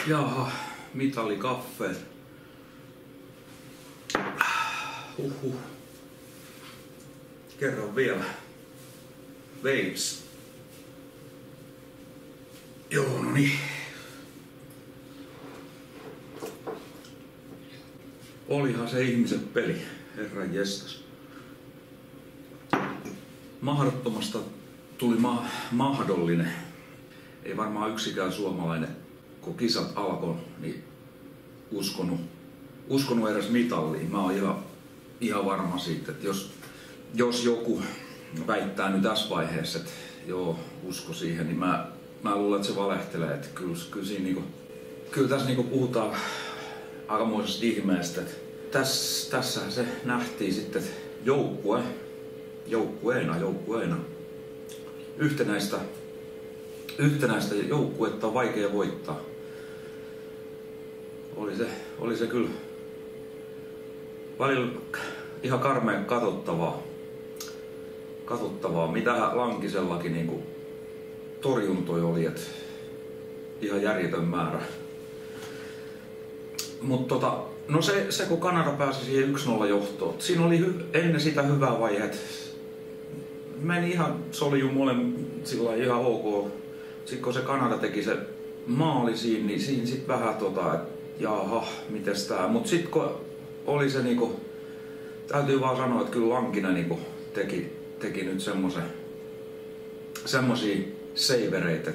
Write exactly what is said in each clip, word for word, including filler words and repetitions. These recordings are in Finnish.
Jaha, mitallikaffe. Huhhuh. Kerran vielä. Vapes. Joo, no niin. Olihan se ihmisen peli, herran jestas. Mahdottomasta tuli ma- mahdollinen. Ei varmaan yksikään suomalainen, kun kisat alkoi, niin uskonut, uskonut edes mitalliin. Mä oon ihan, ihan varma siitä, että jos, jos joku väittää nyt tässä vaiheessa, että joo, usko siihen, niin mä, mä luulen, että se valehtelee. Että kyllä, kyllä, siinä niinku, kyllä tässä niinku puhutaan aikamoisesta ihmeestä. Tässä, tässähän se nähtiin sitten, että joukkue, joukkueena, joukkueena, yhtenäistä, yhtenäistä joukkuetta on vaikea voittaa. Oli se, oli se kyllä välillä ihan karmea katsottavaa. katsottavaa. Mitähän Lankisellakin niin torjuntoja oli, että ihan järjetön määrä. Mutta tota, no se, se kun Kanada pääsi siihen yksi nolla johtoon, siinä oli hy, ennen sitä hyvää vaiheet. Meni ihan, se oli jo mulle sillä ihan ok. Sitten kun se Kanada teki se maali siinä, niin siinä sit vähän tota, että jaha, mites tää. Mut sit kun oli se niinku, täytyy vaan sanoa, että kyllä Lankinen niinku teki, teki nyt semmosen, semmosia savereita.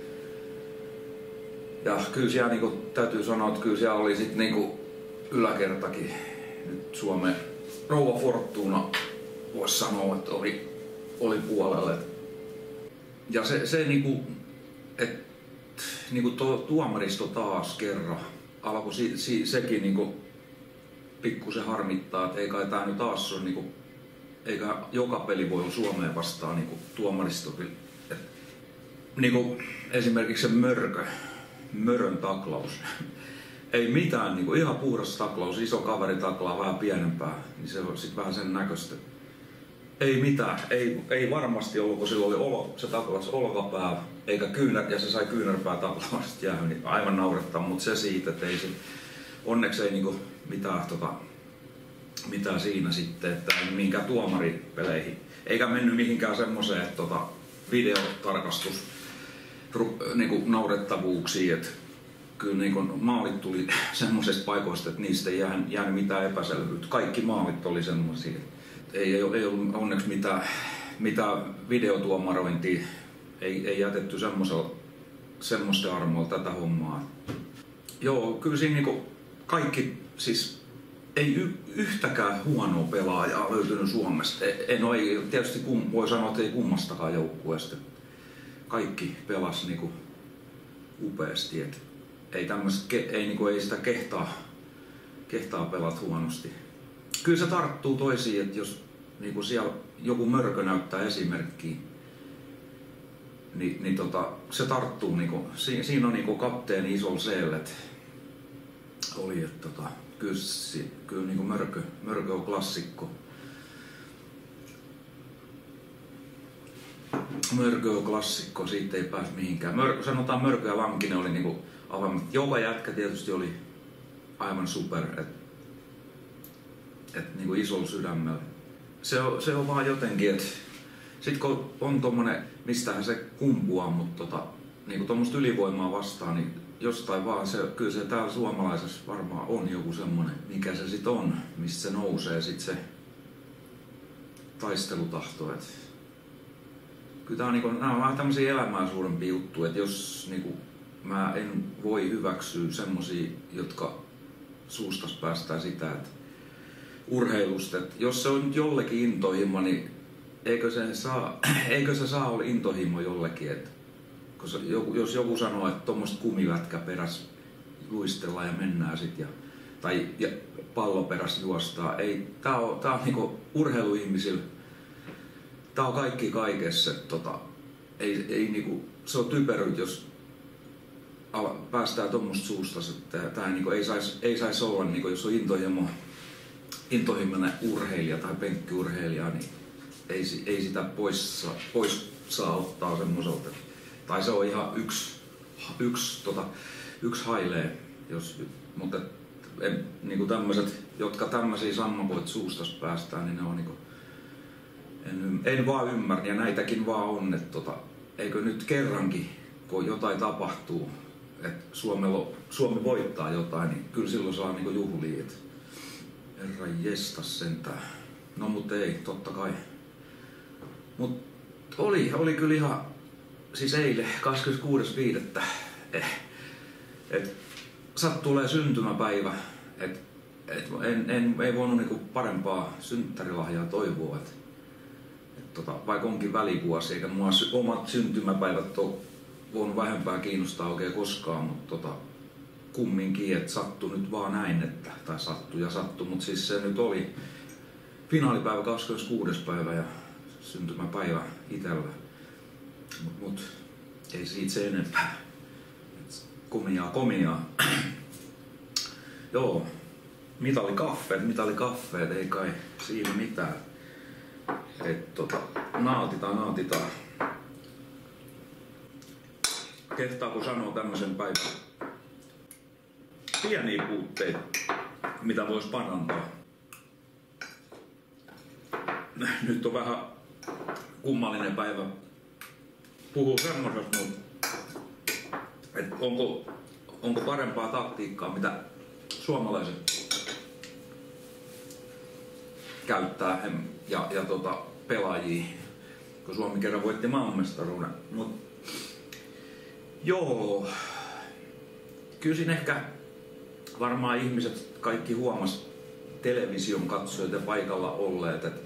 Ja kyllä siellä niinku, täytyy sanoa, että kyllä siellä oli sit niinku yläkertakin. Nyt Suomen rouva Fortuna voisi sanoa, että oli, oli puolelle. Ja se, se niinku, että niinku tuo tuomaristo taas kerran alkoi si, si, sekin niinku pikkusen harmittaa, että ei kai tää nyt taas on niinku, eikä joka peli voi olla Suomeen vastaan niinku tuomaristo. Et, niinku esimerkiksi se mörkö, mörön taklaus. Ei mitään, niinku ihan puhdas taklaus, iso kaveri taklaa vähän pienempää, niin se on sit vähän sen näköistä. Ei mitään, ei, ei varmasti ollut, kun sillä oli olo, se taklasi olkapää, eikä kyynär, ja se sai kyynärpää taklaamasta jäähy, niin aivan naurettaa, mutta se siitä, että ei se, onneksi ei niinku mitään, tota, mitään siinä sitten, että ei mihinkään tuomaripeleihin, eikä mennyt mihinkään semmoiseen, että tota, videotarkastus niinku naurettavuuksiin, että kyllä niinku maalit tuli semmoisesta paikoista, että niistä ei jäänyt, jäänyt mitään epäselvyyttä, kaikki maalit oli semmoisia. Ei, ei, ei ollut onneksi mitään, mitään videotuomarointia, ei, ei jätetty semmoista armoilla tätä hommaa. Joo, kyllä siinä niinku kaikki, siis ei y, yhtäkään huonoa pelaajaa löytynyt Suomesta. Ei, no ei, tietysti kum, voi sanoa, että ei kummastakaan joukkueesta. Kaikki pelasi niinku upeasti, et ei, ei, niinku, ei sitä kehtaa, kehtaa pelat huonosti. Kyllä se tarttuu toisiin, että jos niin siellä joku mörkö näyttää esimerkkiä, niin, niin tota, se tarttuu. Niin kuin, si, siinä on niin kapteeni isolla seellä, että oli, että tota, kyllä, kyllä niin mörkö, mörkö on klassikko. Mörkö on klassikko, siitä ei pääse mihinkään. Mörkö, sanotaan Mörkö ja Lankinen oli niin avaimet. Joka jätkä tietysti oli aivan super. Et, että niinku isolla sydämellä. Se on, se on vaan jotenkin, että sit kun on tommonen, mistähän se kumpuaa, mutta tota, niinku tommoista ylivoimaa vastaan, niin jostain vaan se, kyllä se täällä suomalaisessa varmaan on joku semmonen, mikä se sit on, mistä se nousee sit se taistelutahto. Et kyllä tää on, niinku, nää on vähän tämmösiä elämää suurempia juttuja, että jos niinku, mä en voi hyväksyä semmosia, jotka suustas päästää sitä, että urheilusta, että jos se on nyt jollekin intohimo, niin eikö se saa, eikö se saa olla intohimo jollekin, että jos joku sanoo, että tuommoista kumilätkä peräs luistellaan ja mennään sit ja, tai ja pallo peräs juostaa, ei, tää on, tää on niinku urheiluihmisillä, tää on kaikki kaikessa, tota, ei, ei niinku, se on typeryyt, jos ala, päästään tuommoista suusta, että tää niinku ei sais, ei sais olla, niinku, jos on intohimo, intohimoinen urheilija tai penkkiurheilija, niin ei, ei sitä pois saa, pois saa ottaa semmoiselta. Tai se on ihan yksi yksi, tota, yksi hailee, jos, mutta en, niinku tämmöiset, jotka tämmöisiä sammakoita suustas päästään, niin ne on niinku, en, en vaan ymmärrä, ja näitäkin vaan on, että tota, eikö nyt kerrankin, kun jotain tapahtuu, että Suomi voittaa jotain, niin kyllä silloin saa niinku juhlia, että herra jestas sentään. No mutta ei, totta kai. Mut oli, oli kyllä ihan, siis eilen kahdeskymmeneskuudes viidettä Eh, et sattuu tulee syntymäpäivä, et, et en, en, ei voinut niinku parempaa synttärilahjaa toivoa, et, et tota, vaikka onkin välivuosi, eikä mua sy- omat syntymäpäivät ole voinut vähempää kiinnostaa oikein koskaan, mutta tota, kumminkin, että sattui nyt vaan näin, että, tai sattui ja sattui, mutta siis se nyt oli finaalipäivä kahdeskymmeneskuudes päivä ja syntymäpäivä itsellä, mut, mut ei siitä se enempää. Komiaa, komiaa. Joo, mitalikaffeet, mitalikaffeet, ei kai siinä mitään. Et tota, nautitaan, nautitaan. Kehtaako sanoa tämmöisen päivän pieniä puutteita, mitä vois parantaa. Nyt on vähän kummallinen päivä puhuu semmosesta, mutta et onko, onko parempaa taktiikkaa, mitä suomalaiset käyttää ja, ja tota, pelaajia, kun Suomi kerran voitti maailmanmestaruuden. Mut, joo, kyllä siinä ehkä varmaan ihmiset kaikki huomas television katsojat ja paikalla olleet, että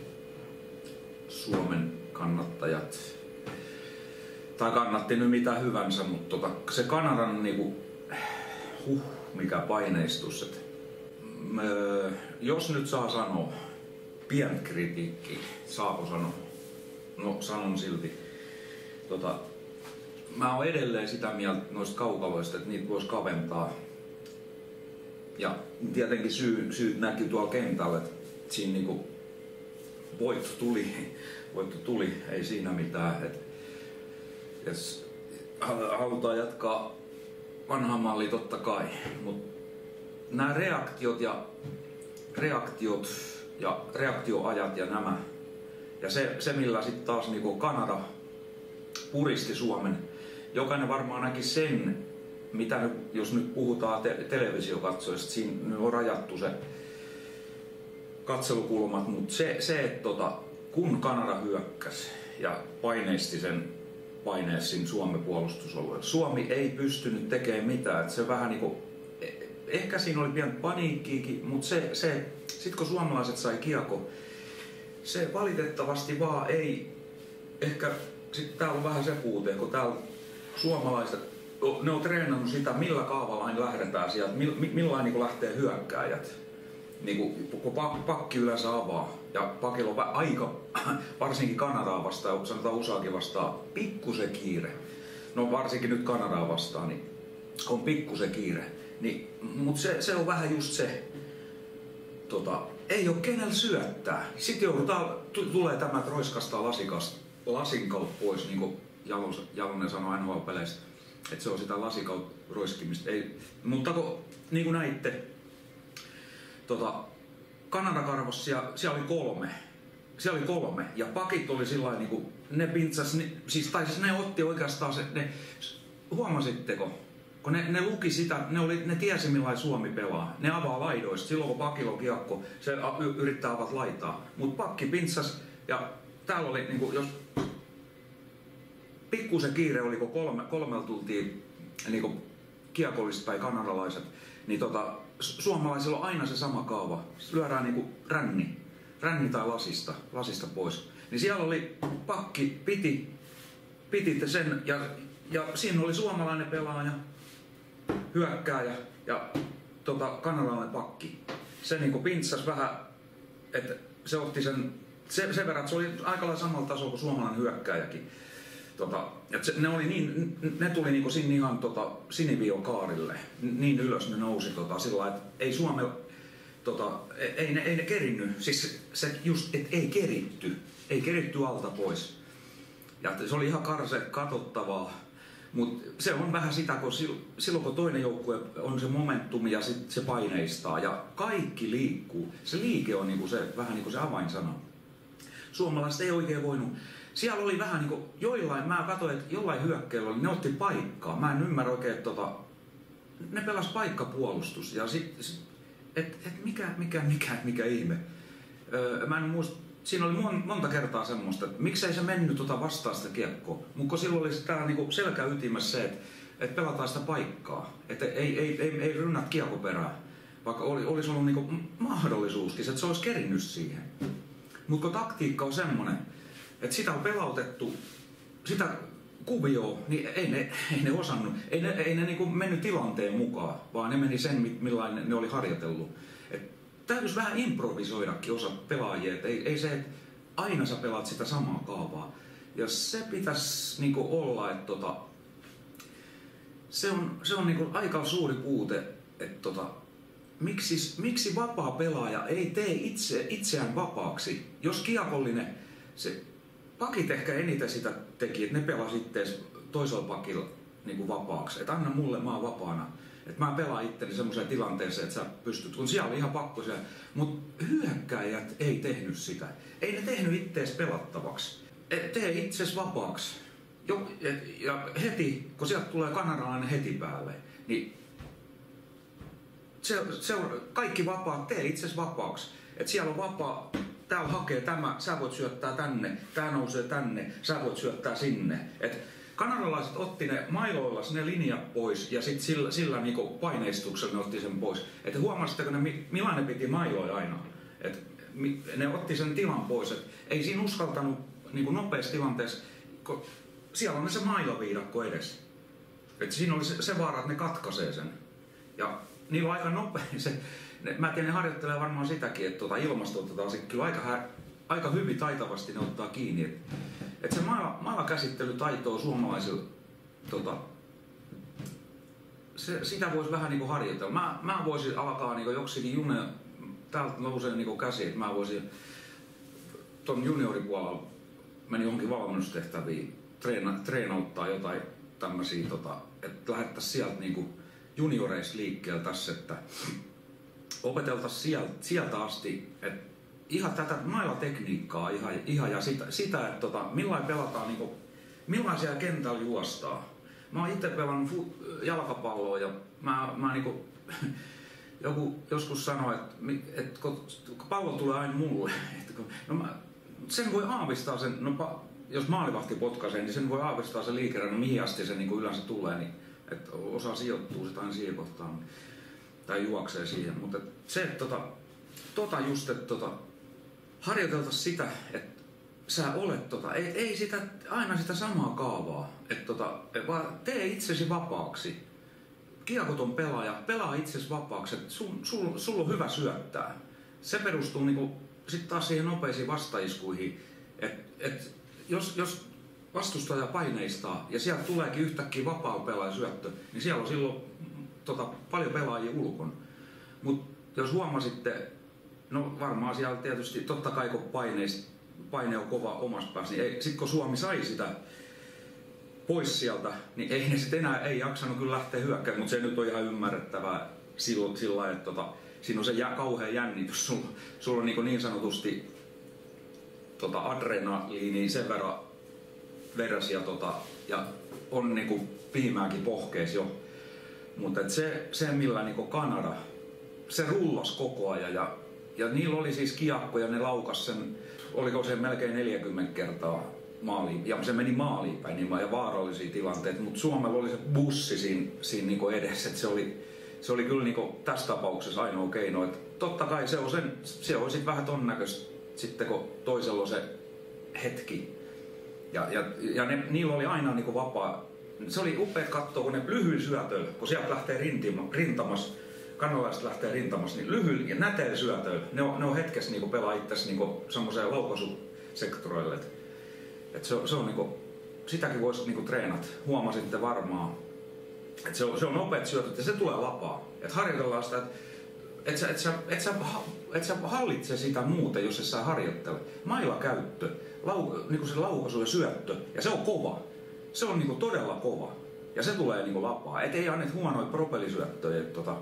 Suomen kannattajat tai kannatti nyt mitä hyvänsä, mutta tota, se Kanadan niinku, huh, mikä paineistus, että öö, jos nyt saa sanoa, pientä kritiikkiä, saako sanoa? No sanon silti. Tota, mä oon edelleen sitä mieltä noista kaukaloista, että niitä voisi kaventaa. Ja tietenkin syy, syyt näkyy tuolla kentällä, että siinä niinku voitto tuli, voitto tuli, ei siinä mitään. Et, jos halutaan jatkaa vanhaa mallia totta kai, mutta nämä reaktiot ja reaktiot ja reaktioajat ja nämä ja se, se millä sitten taas niinku Kanada puristi Suomen, jokainen varmaan näki sen, mitä nyt, jos nyt puhutaan te- televisiokatsojista, siinä on rajattu se katselukulmat, mutta se, se että tota, kun Kanada hyökkäsi ja paineisti sen paineessin Suomen puolustusalueella. Suomi ei pystynyt tekemään mitään. Että se vähän niinku, ehkä siinä oli pian paniikkiikin, mutta se, se, sit kun suomalaiset sai kiekko, se valitettavasti vaan ei, ehkä sit täällä on vähän se puute, kun täällä suomalaiset, ne on treenannut sitä, millä kaavalla lähdetään sieltä, millain niin lähtee hyökkääjät. Niin kun pakki yleensä avaa ja pakilla on aika, varsinkin Kanadaa vastaan, sanotaan U S Akin vastaan, pikkusen kiire. No varsinkin nyt Kanadaa vastaan, niin on pikkusen kiire. Niin, mutta se, se on vähän just se, tota, ei ole kenellä syöttää. Sitten joudutaan, t- tulee tämä, että roiskastaa lasikasta, lasinkaut pois, niin kuin Jalonen sanoi N H L-peleistä, että se on sitä lasikaut roiskimista. Ei, mutta kun niin kuin näitte, tota, Kanada-karvossa siellä, siellä oli kolme. Siellä oli kolme. Ja pakit oli sillain niinku, ne pintsas, ne, siis, tai siis ne otti oikeastaan se, ne, huomasitteko? Kun ne, ne luki sitä, ne, oli, ne tiesi millainen Suomi pelaa. Ne avaa laidoista, silloin kun pakilla on kiekko, se yrittää avata laitaa. Mut pakki pintsas ja täällä oli niinku, jos pikkusen kiire oli, kun kolme, kolmelta tultiin niinku, kiekollista päin kanadalaiset, niin tota, suomalaisilla on aina se sama kaava. Lyödään niinku ränni, ränni tai lasista, lasista pois. Niin siellä oli pakki, piti, piti sen ja, ja siinä oli suomalainen pelaaja, hyökkääjä ja tota, kanadalainen pakki. Se niinku pintsasi vähän, että se otti sen, se, sen verran, että se oli aika lailla samalla tasolla kuin suomalainen hyökkääjäkin. Tota, se, ne, oli niin, ne tuli niinku sinne ihan tota, siniviivalle, niin ylös ne nousi tota, sillä että ei Suome, tota, ei, ne, ei ne kerinnyt, siis se just, et ei keritty, ei keritty alta pois. Ja se oli ihan karse katsottavaa, Mutta se on vähän sitä, kun silloin kun toinen joukkue on se momentum ja sit se paineistaa ja kaikki liikkuu. Se liike on niinku se, vähän niin kuin se avainsana. Suomalaiset ei oikein voinut. Siellä oli vähän niin kuin joillain, mä katsoin, että jollain hyökkäillä oli, ne otti paikkaa. Mä en ymmärrä oikein, että tota, ne pelas paikkapuolustus. Ja sit, sit et, et mikä, mikä, mikä, mikä ihme. Öö, mä en muista, siinä oli monta kertaa semmoista, että miksei se mennyt tota vastaan sitä kiekkoa. Mutta silloin oli tää niinku selkäytimessä se, että et pelataan sitä paikkaa. Että ei, ei, ei, ei rynnät kiekkoperään. Vaikka oli, olisi ollut niinku mahdollisuuskin, että se olisi kerinnyt siihen. Mutta kun taktiikka on semmoinen, että sitä on pelautettu, sitä kuvioa, niin ei ne, ei ne osannut. Ei ne, ei ne niinku mennyt tilanteen mukaan, vaan ne meni sen, millainen ne oli harjoitellut. Et täytyisi vähän improvisoidakin osa pelaajia. Et ei, ei se, että aina sä pelaat sitä samaa kaavaa. Ja se pitäisi niinku olla, että tota, se on, se on niinku aika suuri puute, että tota, miksi, miksi vapaa pelaaja ei tee itse, itseään vapaaksi, jos kiekollinen, se pakit ehkä eniten sitä teki, että ne pelasi ittees toisella pakilla niin kuin vapaaksi. Että anna mulle, mä oon vapaana. Että mä pelaan itteni semmoiseen tilanteeseen, että sä pystyt, kun siellä oli ihan pakko siellä. Mutta hyökkäjät ei tehnyt sitä. Ei ne tehnyt ittees pelattavaksi. Et tee itses vapaaksi. Jo, et, ja heti, kun sieltä tulee kanadalainen heti päälle, niin se, se on kaikki vapaat, tee itses vapaaksi. Että siellä on vapaa, täällä hakee tämä, sä voit syöttää tänne, tää nousee tänne, sä voit syöttää sinne. Et kanadalaiset otti ne mailoilla ne linjat pois ja sitten sillä, sillä niinku paineistuksella ne otti sen pois. Että huomasitteko ne, millainen piti mailoja aina? Et ne otti sen tilan pois. Et ei siinä uskaltanut niinku nopeassa tilanteessa, kun siellä on se mailaviidakko edessä. Et siinä oli se, se vaara, että ne katkaisee sen. Ja niillä on aika nopea. Se, ne, mä tiedän, ne harjoittelee varmaan sitäkin, että tuota ilmasto otetaan sitten kyllä aika, hä, aika hyvin taitavasti ne ottaa kiinni. Että et se maila, mailakäsittelytaito on suomalaisilla, tota, se, sitä voisi vähän niinku harjoitella. Mä, mä voisin alkaa niinku joksikin june, täältä nousee niinku käsi, että mä voisin ton junioripuolella meni johonkin valmennustehtäviin treena, treenauttaa jotain tämmöisiä, tota, että lähettäisiin sieltä niinku junioreissa liikkeelle tässä, että opeteltaisiin sieltä, sieltä asti, että ihan tätä mailatekniikkaa ihan, ihan ja sitä, sitä että tota, millain pelataan, niin kuin, millain siellä kentällä juostaa. Mä oon itse pelannut fu- jalkapalloa ja mä, mä niin kuin, joku joskus sanoi, että, että kun pallo tulee aina mulle, että kun, no mä, sen voi aavistaa sen, no, jos maalivahti potkaisee, niin sen voi aavistaa sen liikerän, no mihin asti se niin kuin yleensä tulee, niin että osa sijoittuu sitä aina siihen kohtaan tai juoksee siihen. Mutta se, että tota, tota just, että tota, harjoiteltaisiin sitä, että sä olet, tota, ei, ei sitä, aina sitä samaa kaavaa, että tota, vaan tee itsesi vapaaksi. Kiekoton pelaaja, pelaa itsesi vapaaksi, että sul, sul, sul on hyvä syöttää. Se perustuu niinku, sitten taas siihen nopeisiin vastaiskuihin, että et, jos, jos vastustaja paineistaa ja sieltä tuleekin yhtäkkiä vapaa pelaaja syöttö, niin siellä on silloin tota, paljon pelaajia ulkona. Mutta jos huomasitte, no varmaan siellä tietysti, totta kai kun paineis, paine on kova omassa päässä, niin sitten kun Suomi sai sitä pois sieltä, niin ei ne sitten enää ei jaksanut kyllä lähteä hyökkäämään, mutta se nyt on ihan ymmärrettävää sillä, sillä että tota, siinä on se jä, kauhea jännitys. Sulla, sulla on niin, niin sanotusti tota, adrenaliini sen verran veräsiä tota, ja on niinku piimääkin pohkees jo. Mutta se, se millä niinku Kanada, se rullas koko ajan ja, ja niillä oli siis kiekko ja ne laukas sen, oliko se melkein neljäkymmentä kertaa maaliin ja se meni maaliin päin niin, ja vaarallisia tilanteita, mutta Suomella oli se bussi siinä, siinä niinku edessä, että se oli, se oli kyllä niinku tässä tapauksessa ainoa keino. Et totta kai se on, sen, se on sit vähän ton näköistä sitten kun toisella on se hetki. Ja, ja, ja ne, niillä oli aina niinku vapaa. Se oli upea katsoa, kun ne lyhyillä syötöillä, kun sieltä lähtee rintima, rintamas, kanalaiset lähtee rintamas, niin lyhyillä ja näteillä syötöillä, ne on, ne on hetkessä niinku pelaa itsesi niinku semmoiseen laukaisusektorille. Et, et se, se on niinku, sitäkin voisi niinku treenata, huomasitte varmaan. Et se, on, se on nopeat syötöt ja se tulee lapaa. Et harjoitellaan sitä, että et sä, et sä, et sä, et sä hallitse sitä muuten, jos et sä harjoittele. Mailakäyttö, lau, niinku se laukaisu ja syöttö, ja se on kova. Se on niinku todella kova. Ja se tulee niinku lapaa. Et ei annet huonoja propellisyöttöjä. Tota...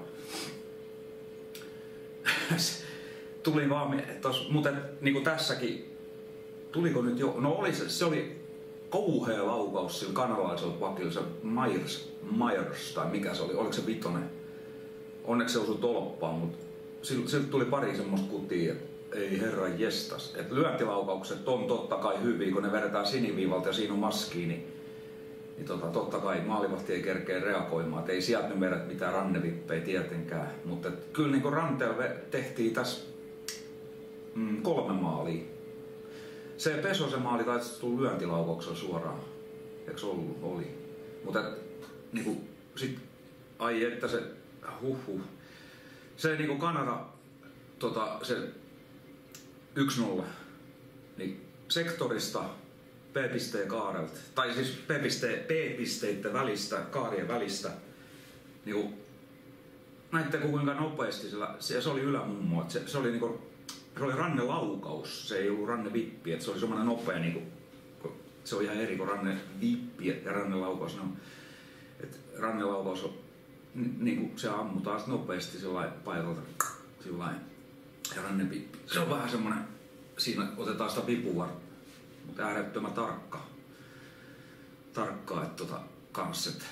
Tuli vaan, tos, mutta niinku tässäkin, tuliko nyt jo, no oli se, se oli kauhea laukaus sillä kanalaisella pakilla, se Myers, Myers tai mikä se oli, oliko se vitonen. Onneksi se osui tolppaan, mutta siltä tuli pari semmoista kutia, että ei herra jestas. Et lyöntilaukaukset on totta kai hyviä, kun ne vedetään siniviivalta ja siinä on maskiin, niin, niin tota, totta kai maalivahti ei kerkeä reagoimaan. Et ei sieltä nyt vedä mitään rannevippejä tietenkään, mutta et, kyllä niin ranteella tehtiin tässä mm, kolme maalia. Se Pesosen maali taisi tulla lyöntilaukauksella suoraan, eikö ollut? Oli. Mutta niinku sit, ai että se, huhhuh. Se niinku Kanada, tota, se yksi nolla, niin sektorista P-pisteen kaarelta, tai siis P-pisteiden välistä, kaarien välistä, niinku, näitte kuinka nopeasti sillä, se, se oli ylämummo, se, se oli niinku, se oli rannelaukaus, se ei ollut rannevippi, että se oli semmoinen nopea, niinku, se on ihan eri kuin rannevippi ja rannelaukaus, no, että rannelaukaus on, niinku, se ammutaan nopeasti sellainen paikalta, sellainen, ja rannevippi, se on vähän semmoinen, siinä otetaan sitä vipuvartta, mutta äärettömän tarkka, tarkkaa, että tota, kans, et,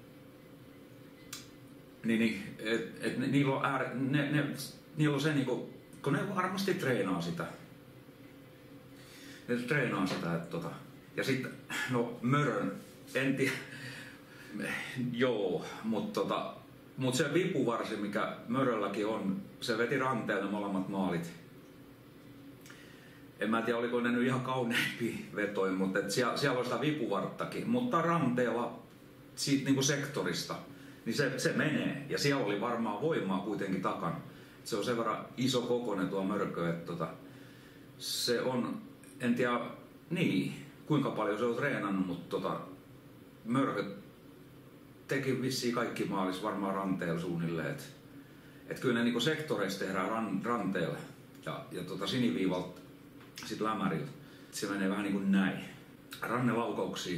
niin, niin, et, et, niillä on ääre, ne, ne, niillä on se niinku, kun ne varmasti treenaa sitä. Ne treenaa sitä, että tota... Ja sitten, no Mörön, en tiedä... Joo, mutta tota... Mut se vipuvarsi, mikä Mörölläkin on, se veti ranteelle molemmat maalit. En mä tiedä, oliko ne nyt ihan kauneimpia vetoja, mutta et siellä, siellä on sitä vipuvarttakin. Mutta ranteella, siitä niinku sektorista, niin se, se menee. Ja siellä oli varmaan voimaa kuitenkin takana. Se on sen verran iso kokoinen tuo mörkö, että tota, se on, en tiedä, niin, kuinka paljon se on treenannut, mutta tota, mörkö teki vissiin kaikki maalis varmaan ranteella suunnilleen. Että et kyllä ne niinku sektoreissa tehdään ran, ranteella ja, ja tota siniviivalta sit lämäriltä. Se menee vähän niin kuin näin. Rannelaukauksia.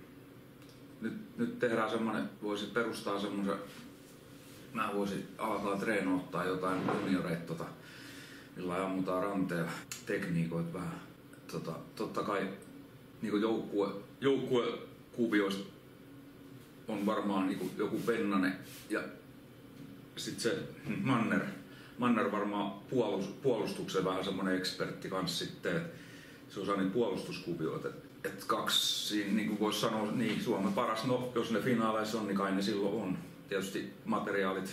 Nyt, nyt tehdään semmonen, voisi perustaa semmoisen, mä voisin alkaa treenoittaa jotain junioreita, tota, millä ammutaan ranteella tekniikoita vähän. Tota, totta kai niin joukkue, joukkuekuvioista on varmaan niin joku Pennanen ja sitten se Manner. Manner varmaan puolustuksen vähän semmoinen ekspertti kanssa sitten, että se osaa niitä puolustuskuvioita. Et, et kaksi, niin kuin voisi sanoa, niin Suomen paras, no jos ne finaaleissa on, niin kai ne silloin on. Tietysti materiaalit,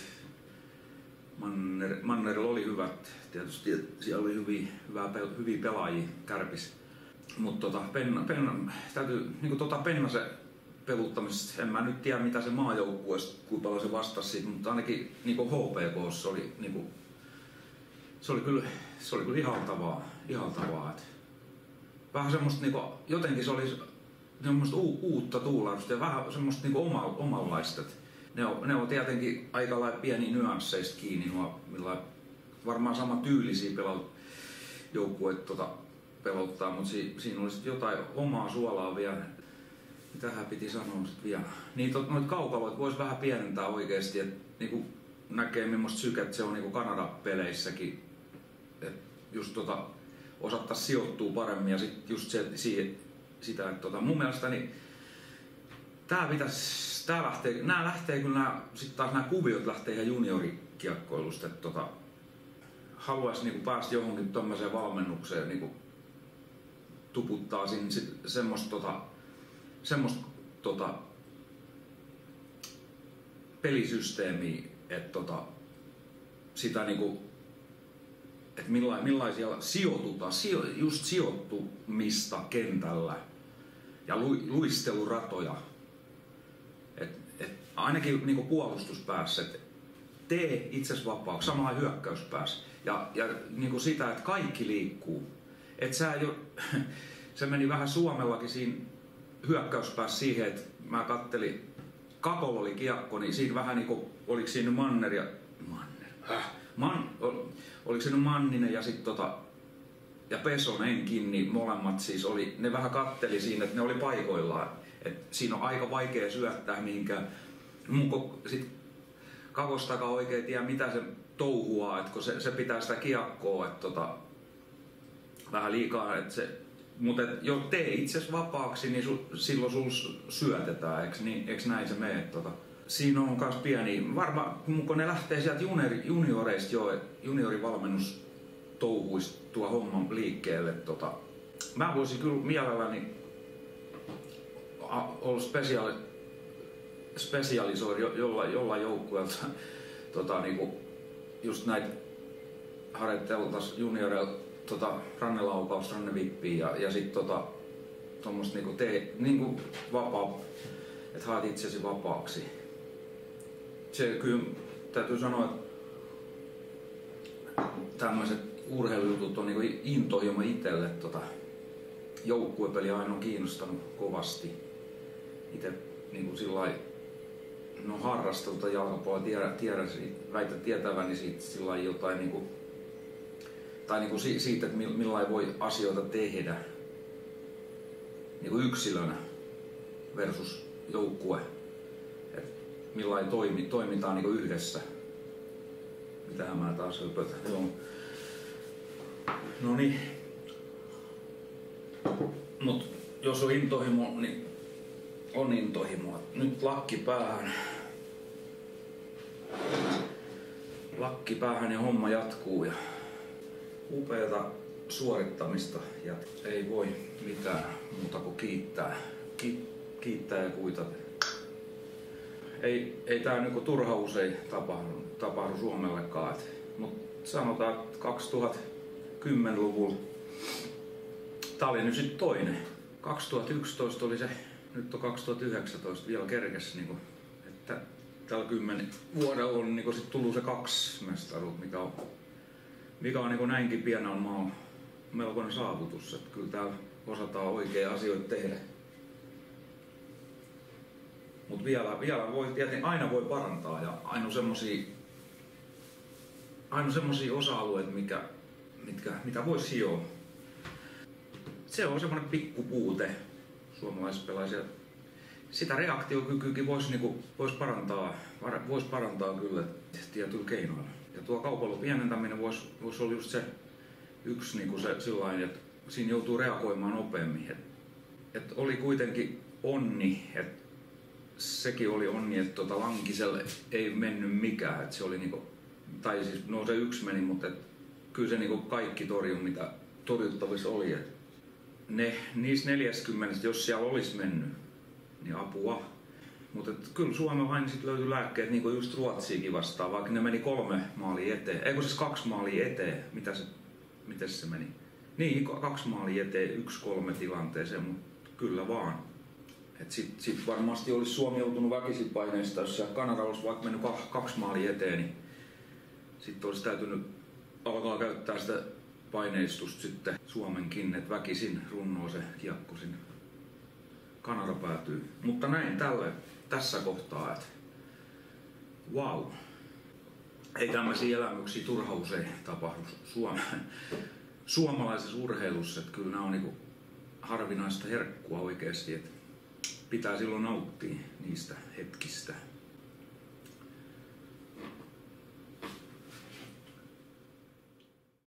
Manner, Mannerilla oli hyvät, tietysti siellä oli hyviä, hyvää, hyviä pelaajia Kärpissä. Mutta tota, Penna, Penna, täytyy, niin tota Pennasen peluttamisesta, en mä nyt tiedä mitä se maajoukkueesta, kuinka paljon se vastasi siitä, mutta ainakin niin H P K:ssa oli, niin kuin, se oli kyllä, se oli kyllä ihaltavaa, ihaltavaa. Et vähän semmoista, niin kuin, jotenkin se oli semmoista u, uutta tuulausta ja vähän semmoista niin oma, omanlaista. Ne on, ne on tietenkin aika lailla pieniä nyansseista kiinni, nuo, millä varmaan sama tyylisiä pelau, joukkueet tota, pelottaa, mutta si, siinä oli jotain omaa suolaa vielä. Mitähän piti sanoa sitten vielä? Niin tot, noita kaukaloita voisi vähän pienentää oikeesti, että niinku näkee millaista syket se on niinku Kanada-peleissäkin. Et just tota, osattais sijoittua paremmin ja sit just se, siihen, sitä, että tota, mun mielestäni tää pitäis, tää lähtee, nää lähtee kyllä nää, sit taas nää kuviot lähtee ihan juniorikiekkoilusta, että tota, haluais niinku päästä johonkin tommoseen valmennukseen niinku tuputtaa siinä semmoista tota, semmoista tota, pelisysteemiä, että tota, sitä niinku, että milla, millaisia sijoitutaan, sijo, just sijoittumista kentällä ja lu, luisteluratoja. Et, et ainakin niinku puolustuspäässä, että tee itsesi vapaaksi, samalla hyökkäyspäässä. Ja, ja niinku sitä, että kaikki liikkuu. Et sä jo, se meni vähän Suomellakin siinä hyökkäyspäässä siihen, että mä kattelin, Kakolla oli kiekko, niin siinä vähän niinku, oliko siinä Manner ja... Manner? Häh? Man, ol, oliko siinä Manninen ja sit tota... Ja Pesonenkin, niin molemmat siis oli, ne vähän katteli siinä, että ne oli paikoillaan. Et siinä on aika vaikea syöttää mihinkään. Mun sit kakostakaan oikein tiedä mitä se touhuaa, että kun se, se pitää sitä kiekkoa, että tota, vähän liikaa, että se, mutta et, jos tee itsesi vapaaksi, niin sul, silloin sul syötetään, eikö niin, näin se mene? Tota. Siinä on myös pieni, varmaan kun ne lähtee sieltä juniori, junioreista jo, juniorivalmennus touhuisi tuo homman liikkeelle. Tota. Mä voisin kyllä mielelläni olla spesiaali, spesialisoida jollain jolla joukkueelta tota, niinku, just näitä harjoitteltaisiin junioreilla tota, rannelaukaus, rannevippiä ja, ja sitten tota, tuommoista niinku, niinku vapaa, että haet itsesi vapaaksi. Se kyllä täytyy sanoa, että tämmöiset urheilujutut on niinku intohimo itselle. Tota, joukkuepeli aina on kiinnostanut kovasti. Itse niinku sillai, no harrastelta jalkapalloa tiedä, tiedä, väitän tietäväni siitä sillai jotain niinku, tai niinku siitä, että millain voi asioita tehdä niinku yksilönä versus joukkue. Et millain toimi, toimitaan niinku yhdessä. Mitähän mä taas höpötän. Joo. No niin. Mut jos on intohimo, niin on intohimoa. Nyt lakki päähän. Lakki päähän ja homma jatkuu. Ja upeata suorittamista. Ja ei voi mitään muuta kuin kiittää. Ki- kiittää ja kuitata. Ei, ei tää niinku turha usein tapahdu, tapahdu Suomellekaan. Mutta sanotaan, että kaksituhattakymmenluvulla tää oli nyt sit toinen. kaksituhattayksitoista oli se, nyt on kaksituhattayhdeksäntoista vielä kerkes, niinku, että tällä kymmenen vuodella on niinku sit tullut se kaksi mestaruutta, mikä on, mikä on niinku näinkin pienellä maalla melkoinen saavutus, että kyllä täällä osataan oikein asioita tehdä. Mut vielä, vielä voi, tietenkin aina voi parantaa ja aina semmosia, aina semmosia osa-alueita, mikä, mitkä, mitä voisi hioa. Se on semmoinen pikkupuute suomalaisissa pelaajissa. Sitä reaktiokykyykin voisi niinku, vois parantaa, vois parantaa kyllä tietyllä keinoilla. Ja tuo kaupallon pienentäminen voisi vois olla just se yksi niinku se sillain, että siinä joutuu reagoimaan nopeammin. Et, et oli kuitenkin onni, että sekin oli onni, että tota Lankiselle ei mennyt mikään. Et se oli niinku, tai siis no se yksi meni, mutta et, kyllä se niinku kaikki torjui mitä torjuttavissa oli. Et ne, niistä neljäkymmentä, jos siellä olisi mennyt, niin apua. Mutta kyllä Suomella aina sit löytyi lääkkeet, niin kuin just Ruotsiakin vastaan, vaikka ne meni kolme maalia eteen. Eikö siis kaksi maalia eteen? Mitä se, miten se meni? Niin, kaksi maalia eteen, yksi kolme tilanteeseen, mutta kyllä vaan. Et sit, sit varmasti olisi Suomi joutunut väkisin paineista, jos Kanada olisi vaikka mennyt kaksi maalia eteen, niin sitten olisi täytynyt alkaa käyttää sitä paineistusta sitten Suomenkin, että väkisin runnoo se kiekko sinne. Kanada päätyy. Mutta näin tälle, tässä kohtaa, että vau. Wow. Ei tämmöisiä elämyksiä turha usein tapahdu Suome- suomalaisessa urheilussa. Että kyllä nämä on niinku harvinaista herkkua oikeasti. Että pitää silloin nauttia niistä hetkistä.